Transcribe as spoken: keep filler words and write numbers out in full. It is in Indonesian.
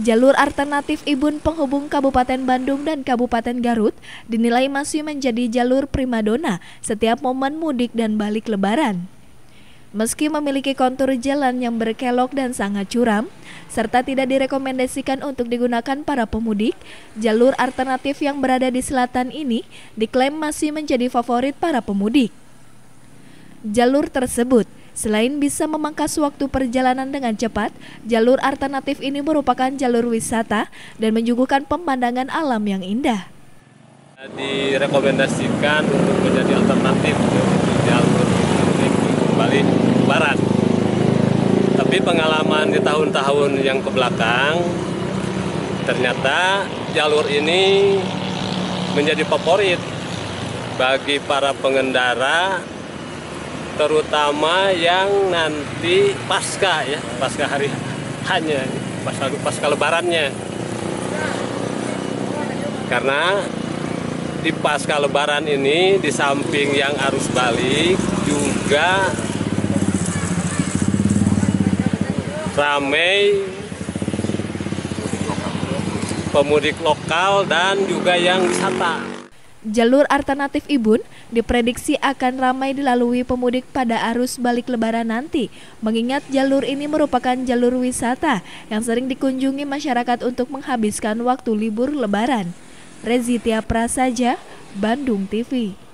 Jalur alternatif Ibun penghubung Kabupaten Bandung dan Kabupaten Garut dinilai masih menjadi jalur primadona setiap momen mudik dan balik lebaran. Meski memiliki kontur jalan yang berkelok dan sangat curam, serta tidak direkomendasikan untuk digunakan para pemudik, jalur alternatif yang berada di selatan ini diklaim masih menjadi favorit para pemudik. Jalur tersebut selain bisa memangkas waktu perjalanan dengan cepat, jalur alternatif ini merupakan jalur wisata dan menyuguhkan pemandangan alam yang indah. Direkomendasikan untuk menjadi alternatif untuk jalur balik lebaran. Tapi pengalaman di tahun-tahun yang kebelakang, ternyata jalur ini menjadi favorit bagi para pengendara, terutama yang nanti pasca ya, pasca hari hanya pasca, pasca lebarannya. Karena di pasca lebaran ini di samping yang arus balik juga ramai pemudik lokal dan juga yang wisata. Jalur alternatif Ibun diprediksi akan ramai dilalui pemudik pada arus balik lebaran nanti, mengingat jalur ini merupakan jalur wisata yang sering dikunjungi masyarakat untuk menghabiskan waktu libur lebaran. Rezitia Prasaja, Bandung T V.